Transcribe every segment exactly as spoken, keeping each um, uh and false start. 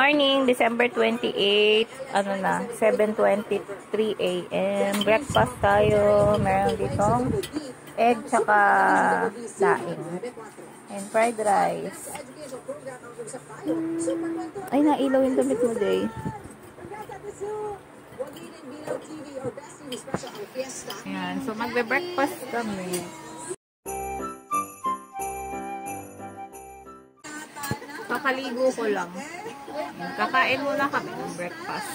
morning, December twenty-eighth, ano na, seven twenty-three a m Breakfast tayo. Meron ditong egg tsaka daing. And fried rice. Hmm. Ay, nailaw yung damit mo, Day. Ayan, so magbe-breakfast kami. Kakaligo ko lang. Kakain muna kami ng breakfast.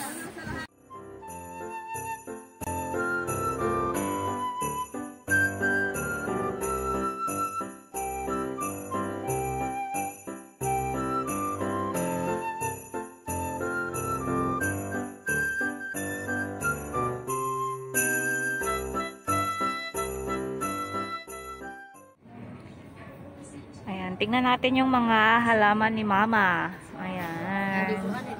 Ayan, tingnan natin yung mga halaman ni Mama. Ayan.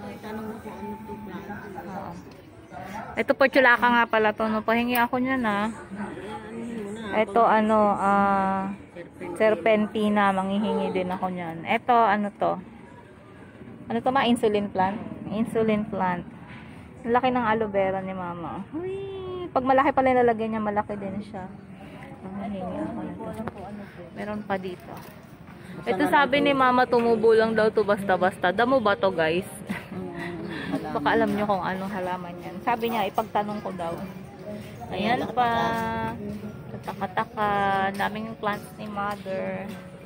Oh. Ito po, tsulaka nga pala to. No? Pahingi ako niyan, ha. Ito, ano, uh, serpentina. Manghihingi din ako niyan. Ito, ano to? Ano to, ma? Insulin plant? Insulin plant. Laki ng aloe vera ni Mama. Uy, pag malaki pala nalagyan niya, malaki din siya. Manghihingi ako nito. Meron pa dito. Ito sabi ni Mama, tumubo lang daw to basta-basta. Damo ba to, guys? Baka alam nyo kung anong halaman yan. Sabi niya, ipagtanong ko daw. Ayan pa. Tataka-taka. Daming plants ni Mother.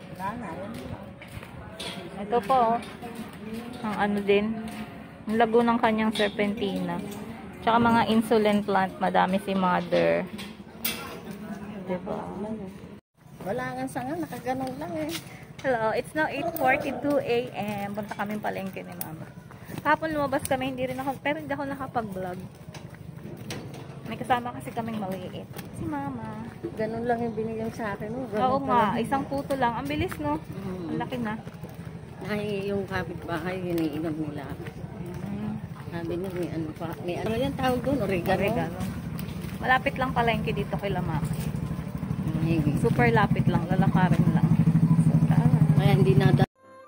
Ito po. Ang ano din. Ang lago ng kanyang serpentina. Tsaka mga insulin plant. Madami si Mother. Diba? Wala nga sa nga. Nakaganong lang eh. Hello, it's now eight forty-two a m Punta kami palengke ni Mama. Kapon lumabas kami, hindi rin ako, pero hindi ako nakapag-vlog. May kasama kasi kaming maliit. Si Mama. Ganun lang yung binigyan sa akin. No? Oo nga, isang puto lang. Ang bilis, no? Mm. Ang laki na. Ay, yung kapitbahay, hiniinom nila. Mm. Sabi niya, may ano pa. May ano yan tawag doon? Oregano. Oregano. Malapit lang palengke dito kay Mama. Mm. Super lapit lang, lalakarin lang. Kaya hindi na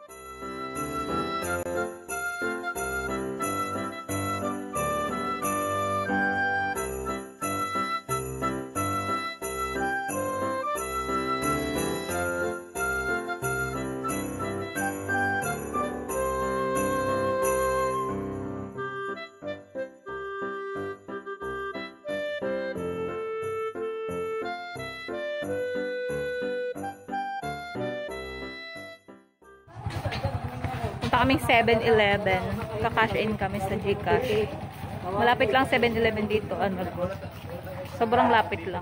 punta kaming seven eleven. Kakash in kami sa Gcash. Malapit lang seven eleven dito. Ano po? Sobrang lapit lang.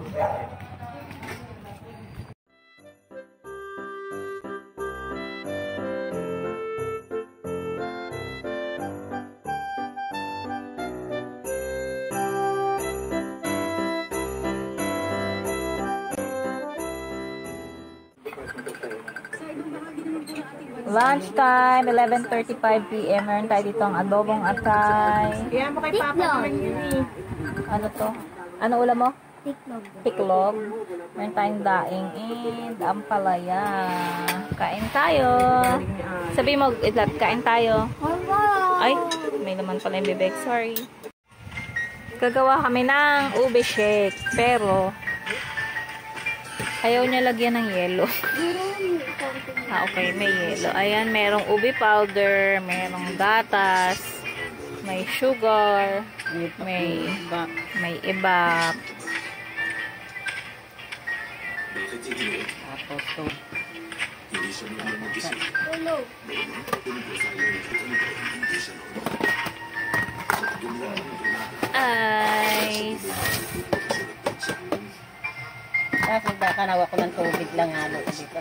Lunch time, eleven thirty-five p m Meron tayo dito ang adobong atay. Kaya mo kay Papa yun eh. Ano to? Ano ulam mo? Tiklog. Tiklog. Meron tayong daing and ampalaya. Kain tayo. Sabi mo, itlap, kain tayo. Ay, may naman pala yung bibig. Sorry. Gagawa kami ng ube shake. Pero, ayaw niya lagyan ng yelo. Ah, okay, may yelo. Ayan, merong ubi powder, merong gatas, may sugar, may may iba. Tapos to. Ice. Kasi baka nawa ko ng tubig lang halo ko dito.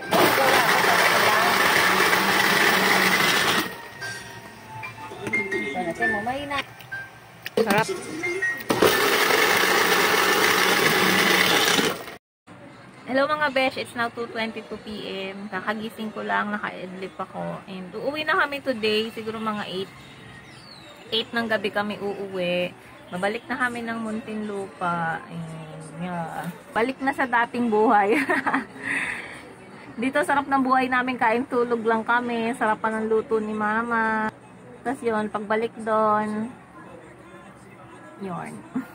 Sana siya mo may na. Sarap. Hello mga besh, it's now two twenty-two p m Kakagising ko lang, naka-edlip ako. And uuwi na kami today, siguro mga eight. eight ng gabi kami uuwi. Babalik na kami ng Muntinlupa. And yeah, balik na sa dating buhay. Dito sarap ng buhay namin, kain tulog lang kami. Sarap pa ng luto ni Mama. Tapos yun, pagbalik doon, yun.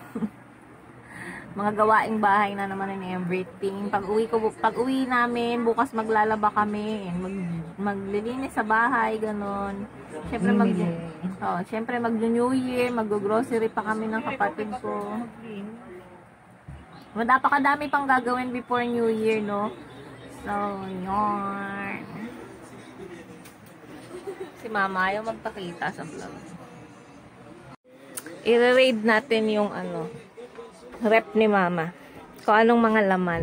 Mga gawaing bahay na naman and everything. Pag uwi ko, pag uwi namin, bukas maglalaba kami, mag, maglilinis sa bahay, ganon. Siyempre mag, oh, siyempre mag-New Year, mag-grocery pa kami ng kapatid ko. Napakadami pang gagawin before New Year, no? So, yun. Si Mama ayaw magpakita sa vlog. I-raid natin yung ano, rep ni Mama. Kung anong mga laman.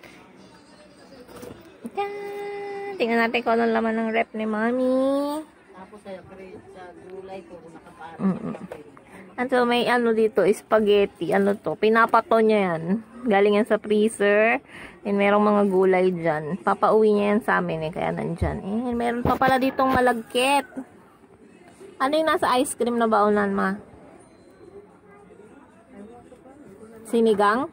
Yan. Tingnan natin kung anong laman ng rep ni Mami. Tapos sa gulay ko, nakapaano. Mm -mm. And so, may ano dito, spaghetti. Ano to? Pinapato niya yan. Galing yan sa freezer. And merong mga gulay dyan. Papauwi niya yan sa amin eh. Kaya nandyan. Eh, meron pa pala ditong malagkit. Ano yung nasa ice cream na baonan, Ma? Sinigang?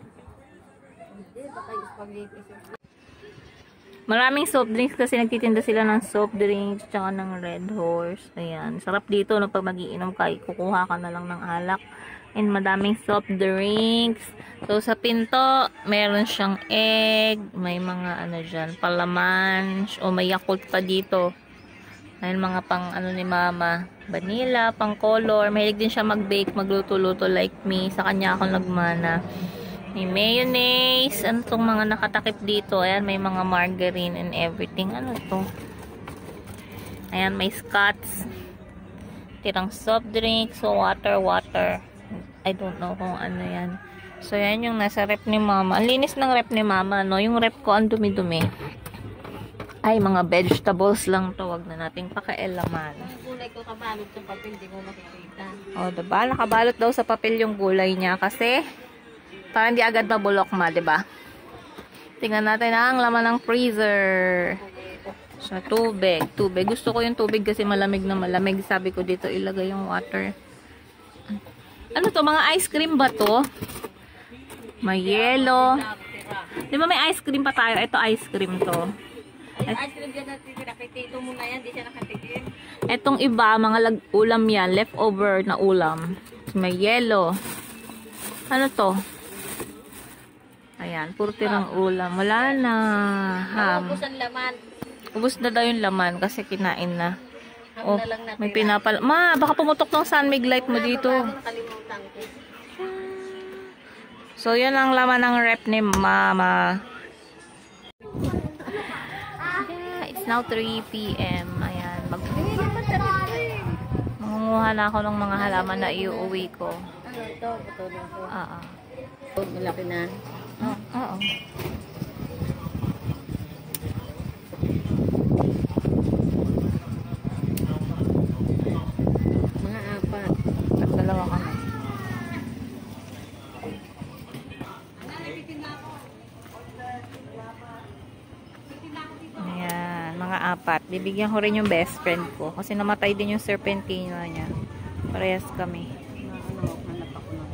Maraming soft drinks kasi nagtitinda sila ng soft drinks tsaka ng Red Horse. Ayan. Sarap dito no, pag mag-iinom ka, kukuha ka na lang ng alak. And madaming soft drinks. So sa pinto, meron siyang egg, may mga ano dyan, palaman, o may Yakult pa dito. Ayan mga pang ano ni Mama, vanilla, pang color. Mahilig din siya mag-bake, magluto-luto like me. Sa kanya ako nagmana. May mayonnaise. Ano tong mga nakatakip dito? Ayan, may mga margarine and everything. Ano to? Ayan, may Scotts. Tirang soft drinks. So, water, water. I don't know kung ano yan. So, yan yung nasa rep ni Mama. Ang linis ng rep ni Mama, no? Yung rep ko, ang dumi-dumi. Ay, mga vegetables lang to. Wag na nating pakialaman. Ang gulay ko kabalot sa papel, di mo makikita. O, diba? Nakabalot daw sa papel yung gulay niya kasi para hindi agad mabulok, Ma, diba? Tingnan natin ang laman ng freezer. So, tubig. Tubig. Gusto ko yung tubig kasi malamig na malamig. Sabi ko dito ilagay yung water. Ano to? Mga ice cream ba to? May yelo. Di ba may ice cream pa tayo? Ito ice cream to. Ice cream dyan natin, nakitito mo na yan, di siya nakatikin. Etong iba, mga lag ulam yan. Leftover na ulam. May yelo. Ano to? Ayan, puro tirang ulam. Wala na. Ham. Ubus ang laman. Ubus na daw yung laman kasi kinain na. Ham Oh, na lang natin. may pinapal... Ma, baka pumutok ng sunmig light mo dito. Nakalimutan ko. So, yun ang laman ng rep ni Mama. Yeah, it's now three P M Ayan. Mag Mangunguha na ako ng mga halaman na iuwi ko. Ano ito? Ito ito. Oo. Oh, malaki na. Oh, oo. Mga apat. Nagdalawa kami. Ayan, mga apat. Bibigyan ko rin yung best friend ko. Kasi namatay din yung serpentina niya. Parehas kami. Ano, hanap ako na.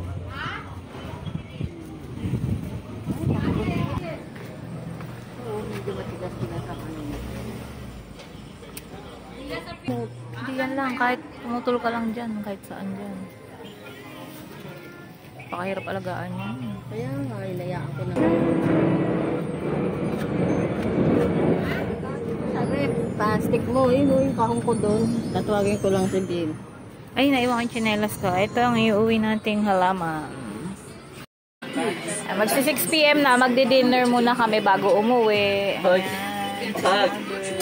Oo, medyo matigas-tigas ang ano mo. Hindi yan lang. Kahit tumutol ka lang dyan. Kahit saan dyan. Pakahirap alagaan yan. Kaya nga, ilayaan ko na. Sabi, plastic mo. Yun, yung kahong ko doon. Tatawagin ko lang si Bill. Ay, naiwan ko yung tsinelas ko. Ito ang iuwi nating halaman. Magsi six P M na. Magdi-dinner muna kami bago umuwi. Ayan.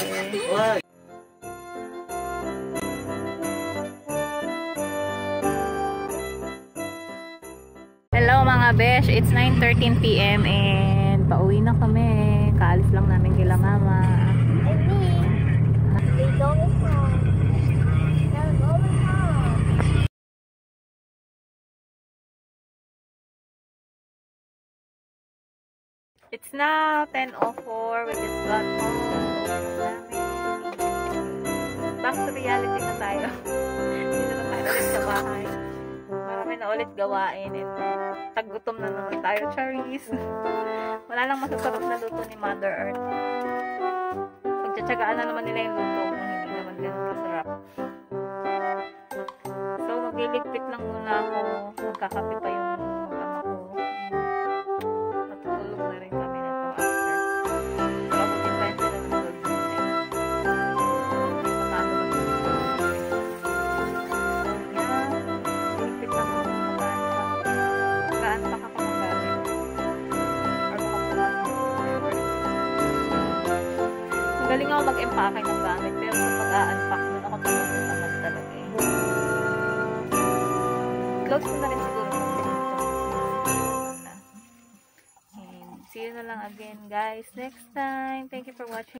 Hello mga besh. It's nine thirteen P M and pauwi na kami. Kaalis lang namin kila Mama. It's now ten oh four. We just got home. Back to reality na tayo. Dito na tayo ulit sa bahay. Marami na ulit gawain. And taggutom na naman tayo, Charis. Wala lang masasarap na luto ni Mother Earth. Pagtsatsagaan na naman nila yung luto kung hindi naman ganun kasarap. Liligpit lang muna ako. Magkakape pa yung ama ko. Matutulog na rin kami nito after. So, abutin pa yun sila ng good morning. Hindi ko paano mag-good. Yan. Liligpit lang ako. Magaan pa ako magamit. Or makapumas. Galing ako mag-empake ng gamit. Pero sa pag-a-unpack nun ako tamad talaga eh. Close ko na rin siguro. And see you na lang again guys next time. Thank you for watching.